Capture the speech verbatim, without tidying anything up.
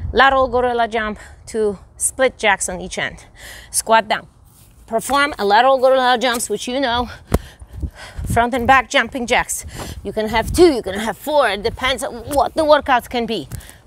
lateral gorilla jump to split jacks on each end. Squat down. Perform a lateral gorilla jumps, which you know, front and back jumping jacks. You can have two, you can have four, it depends on what the workouts can be.